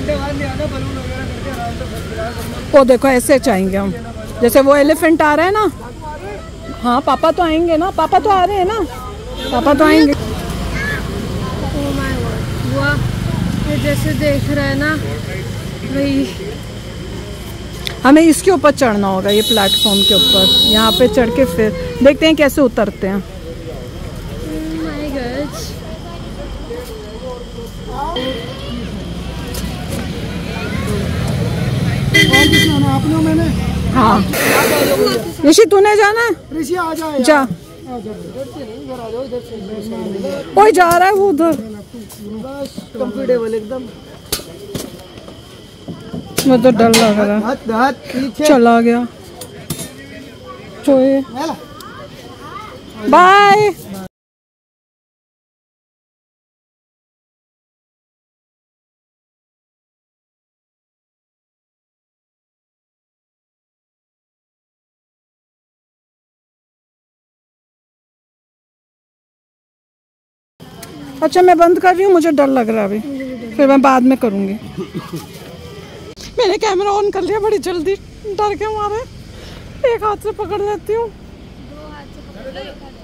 घंटे बाद ले आना, बलून वगैरह करके आराम से। वो देखो ऐसे चाहेंगे हम, जैसे वो एलिफेंट आ रहा है ना। हाँ पापा तो आएंगे ना, पापा तो आ रहे हैं ना, पापा तो आएंगे। ओह माय गॉड, वाह, ये जैसे देख रहा है ना वही। हमें इसके ऊपर चढ़ना होगा, ये प्लेटफॉर्म के ऊपर, यहाँ पे चढ़ के फिर देखते हैं कैसे उतरते हैं। माय गॉड, आपने मैंने। हाँ ऋषि तूने जाना है? ऋषि आ जाए जा, कोई जा रहा है वो उधर। कंफर्टेबल एकदम। मुझे तो डर लग रहा है। चला गया। बाय। अच्छा मैं बंद कर रही हूँ, मुझे डर लग रहा है अभी, फिर मैं बाद में करूँगी। मैंने कैमरा ऑन कर लिया बड़ी जल्दी, डर के मारे एक हाथ से पकड़ लेती हूँ। दो हाथ से पकड़ लो, एक हाथ से।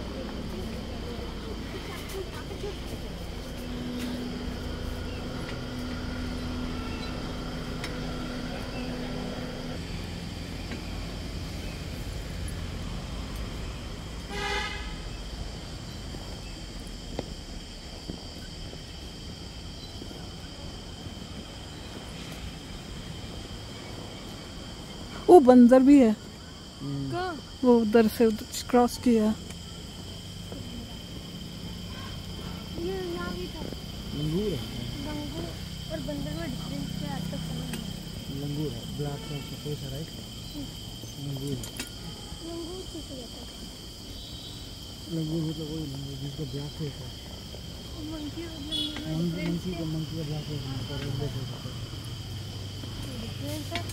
वो बंदर भी है, कहाँ? वो उधर से क्रॉस किया। ये यहाँ भी था। लंगूर और बंदर में डिफरेंस क्या आज तक समझ नहीं। लंगूर है, ब्लैक फेस है, राइट? लंगूर किसे कहते हैं? लंगूर मतलब वही लंगूर जिसका ब्लैक फेस है। मंकी और मंकी का ब्लैक फेस है। डिफरेंस है।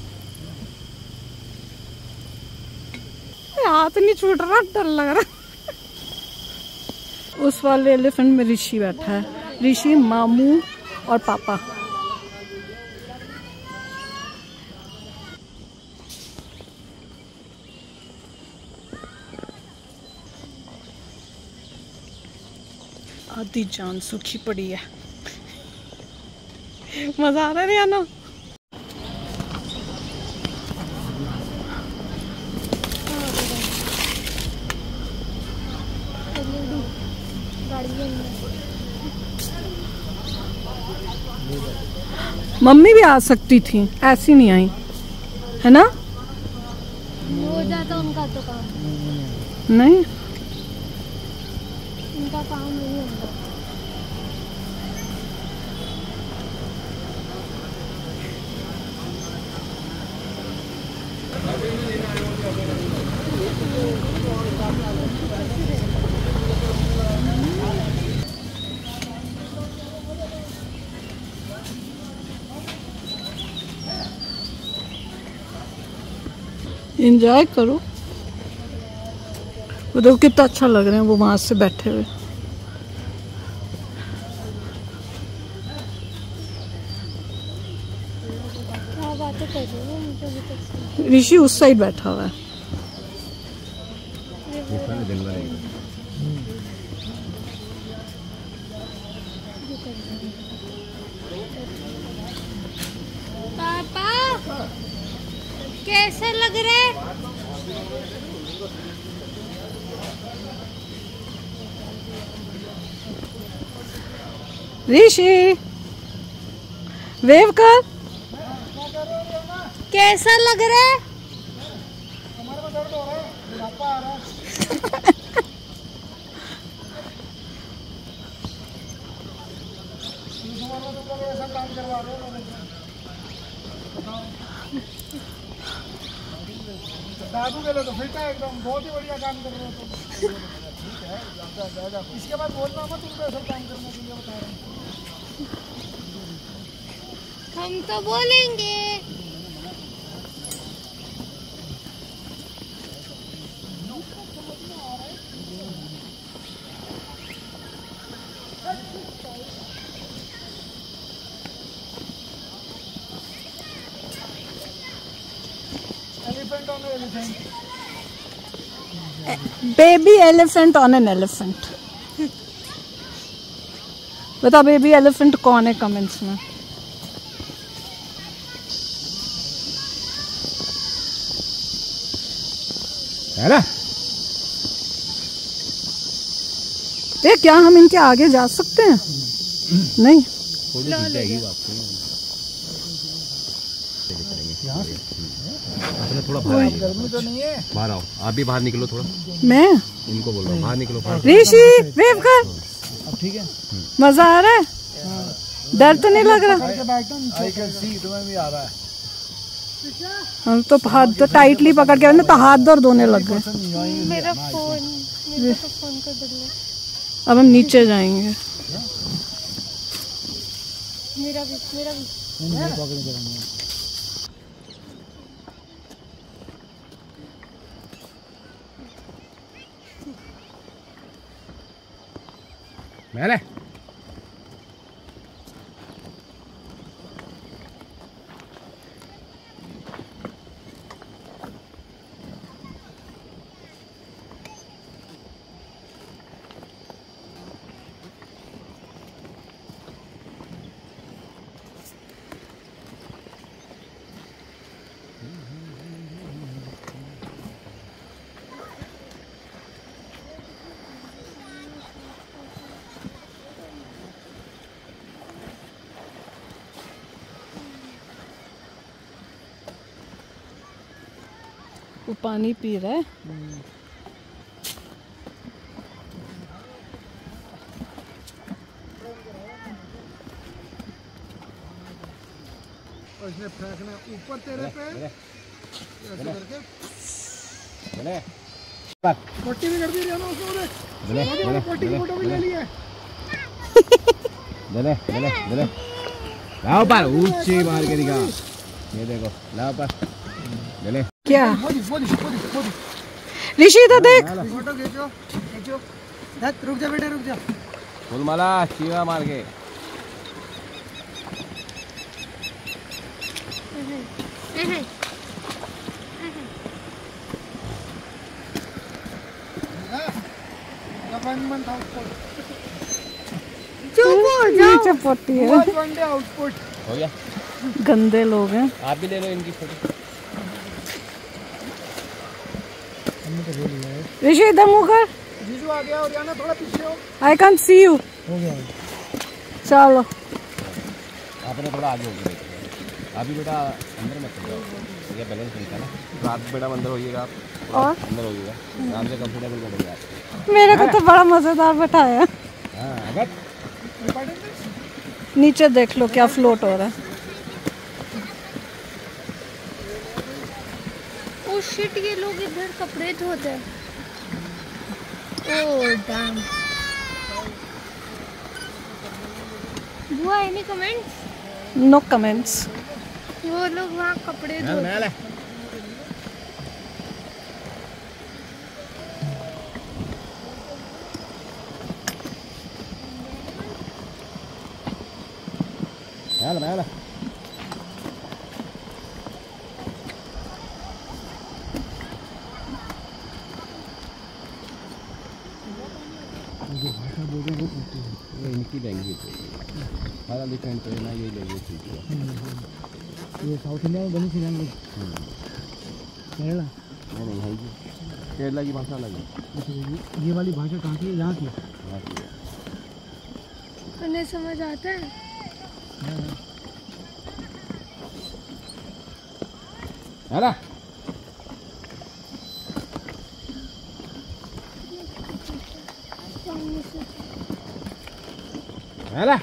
हाथ नहीं छूट रहा, डर लग रहा। उस वाले एलिफेंट में ऋषि बैठा है, ऋषि, मामू और पापा। आधी जान सूखी पड़ी है। मजा आ रहा है रियाना? मम्मी भी आ सकती थी, ऐसी नहीं आई है ना? हो जाता उनका तो काम, नहीं उनका काम नहीं होता। एंजॉय करो। वो देखो कितना अच्छा लग रहे हैं वो वहां से बैठे हुए। क्या बातें कर रही हो, मुझे अभी तक ऋषि उस साइड बैठा हुआ है। पापा कैसे लग रहे? ऋषि वेव कर। कैसा लग रहा है? दादू के लिए तो फिट है एकदम, बहुत ही बढ़िया काम कर रहे हो तुम। ठीक है, इसके बाद बोलना मत तुमको ऐसा काम करने के लिए बता रहे हैं। हम तो बोलेंगे। Baby elephant on an elephant. बता बेबी एलिफेंट कौन है कमेंट्स में। है ना? ये क्या हम इनके आगे जा सकते हैं? नहीं, थोड़ी दूर जाएगी वापस। आपने थोड़ा बाहर गर्मी तो नहीं है। बाहर आओ, आप भी बाहर निकलो थोड़ा। मैं इनको बोल रहा हूँ बाहर निकलो। बाहर ऋषि वेव कर। अब ठीक है। मजा आ रहा है? डर तो नहीं लग रहा? आई कैन सी, तुम्हें भी आ रहा है। हम तो हाथ तो टाइटली पकड़ के, तो हाथ दर्द होने लग गए। मेरा फोन, मेरे को फोन कर दे। अब हम नीचे जाएंगे। मेरा भी मैंने वो पानी पी रहा है। और इसने फेंकना ऊपर तेरे पे ऐसे करके पट्टी भी कर दी ना उसने। पट्टी की फोटो भी ले लिया। लाओ पर ऊंची मार के दिखा। ये देखो लाओ पर ले। क्या फोड़ी ऋषि इधर देख। फोटो खींचो। रुक जा बेटा, रुक जा। फूलमाला शीवा मार के। नीचे पट्टी है। आउटपुट हो गया। गंदे लोग हैं। आप भी ले लो इनकी फोटो। ऋषि इधर मुँह कर। जीजू आ गया और जाना थोड़ा पीछे हो। I can see you. हो गया। चलो आपने थोड़ा आगे होगी। अभी बेटा अंदर मत जाओ, ये बैलेंस नहीं था ना। रात बेटा अंदर होइएगा आप और अंदर होइएगा, आराम से कंफर्टेबल बैठेंगे आप। मेरे को तो बड़ा मजेदार बैठाया। हाँ अगर नीचे देख लो क्या फ्लोट हो रहा है। ओ शिट, ये लोग इधर कपड़े धोते हैं। Oh damn. बुआ एनी कमेंट्स? No comments. वो लोग वहाँ कपड़े धोते हैं। मैला इनकी लैंग्वेज हर एलिफेंट है ना, ये लैंग्वेज सीखी है। ये साउथ इंडिया में बनी थी लैंग्वेज। केरला नहीं है जी, केरला की भाषा अलग है। ये वाली भाषा कहाँ की है? यहाँ की। उन्हें समझ आता है? है ना? है ना?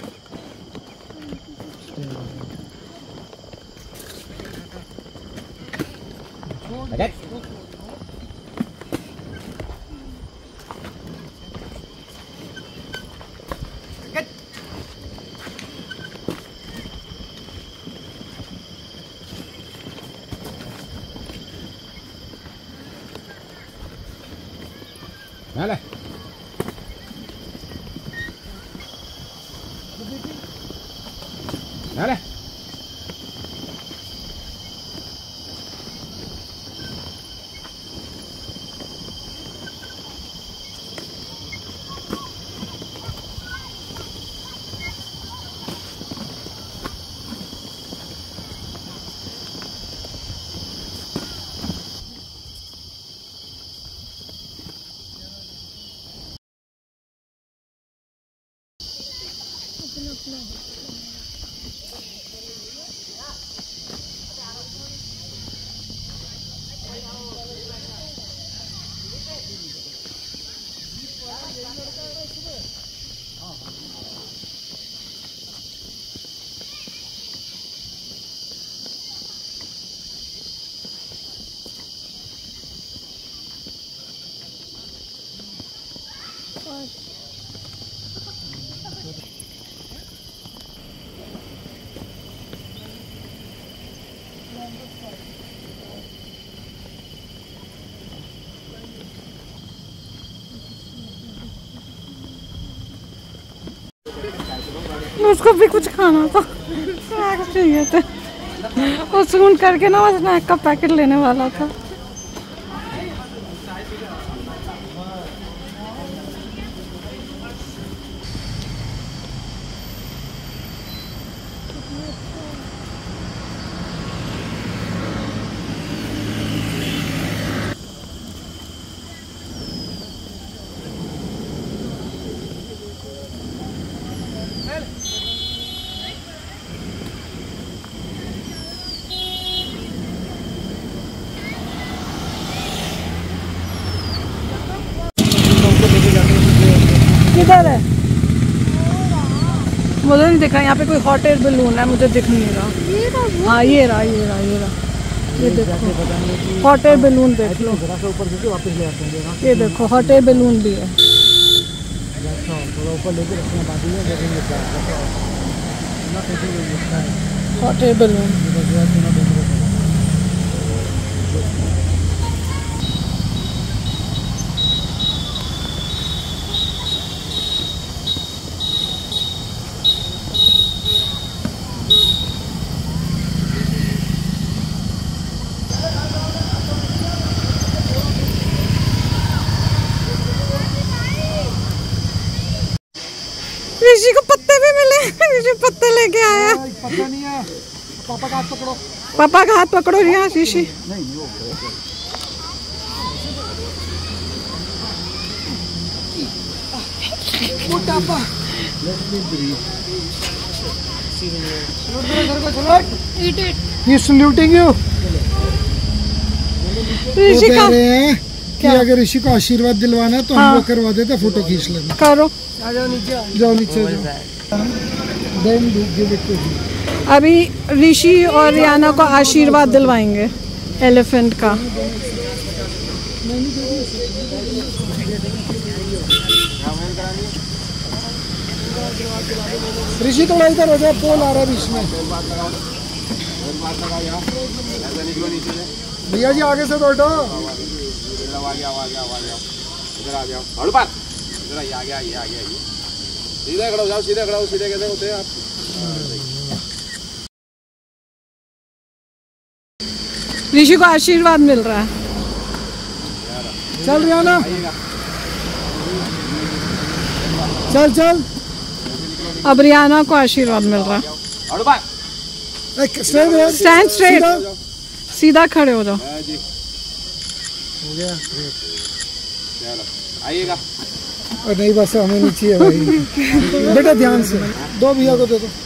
Okay. Vale. Vale. उसको भी कुछ खाना था, स्नैक्स चाहिए थे। वो सुन करके ना वो स्नैक का पैकेट लेने वाला था। किधर है मुझे नहीं दिख रहा। यहाँ पे कोई हॉट एयर बलून है, मुझे दिख नहीं रहा। हाँ ये रहा ये रहा ये रहा, ये देखो हॉट एयर बलून देख लो। ऊपर से वापस ले आते हैं। ये देखो हॉट एयर बलून भी है। थोड़ा ऊपर लेके रखना बाकी है, देखेंगे क्या हॉट एयर बलून। ऋषि को पत्ते भी मिले, ऋषि पत्ते लेके आया। पता नहीं है, पापा का हाथ पकड़ो। पापा का हाथ पकड़ो यहाँ ऋषि। He's saluting you. ऋषि का कि अगर ऋषि को आशीर्वाद दिलवाना है तो हम वो करवा देते, फोटो खींच लेना। करो, जाओ नीचे जाओ। Then give it to him. अभी ऋषि और रियाना को आशीर्वाद दिलवाएंगे एलिफेंट का। ऋषि थोड़ा इधर हो जाए, पोल आ रहा है बीच में। भैया जी आगे से बैठो। इधर आ जाओ, हड़ू बात इधर आ गया, ये आ गया, ये सीधे खड़े हो जाओ, सीधे खड़े हो, सीधे कैसे होते हैं आप? ऋषि को आशीर्वाद मिल रहा है। चल रियाना, चल चल। अब रियाना को आशीर्वाद मिल रहा है। हड़ू बात स्टैंड स्ट्रेट, सीधा खड़े हो जाओ। जी हो गया, चलो आइएगा। और नहीं बस हमें नहीं चाहिए भाई। बेटा ध्यान से दो, भैया को दे दो।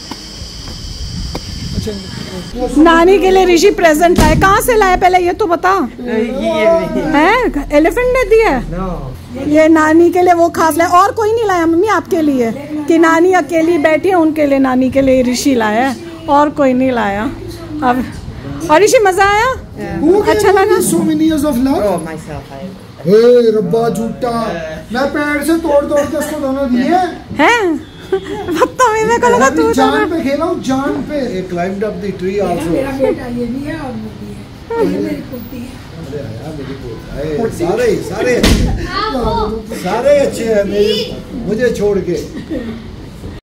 अच्छा नानी के लिए ऋषि प्रेजेंट लाए। कहाँ से लाए पहले ये तो बता। है एलिफेंट ने दिया है ये नानी के लिए, वो खास लाए। और कोई नहीं लाया मम्मी आपके लिए, कि नानी अकेली बैठी है उनके लिए, नानी के लिए ऋषि लाया है, और कोई नहीं लाया। अब और ऋषि मजा आया, अच्छा लगा। So many years of love. Oh, myself, I. हे रब्बा झूठा, मैं पेड़ से तोड़ तोड़ के उसको दोनों दिए हैं। पत्ता में मेरे को लगा तू जान पे खेला हूँ, जान पे। He climbed up the tree also. मेरा बेटा ये भी है और वो भी है, और ये मेरी पोती है। अरे यार मेरी पोती, सारे अच्छे हैं मेरे, मुझे छोड़ के।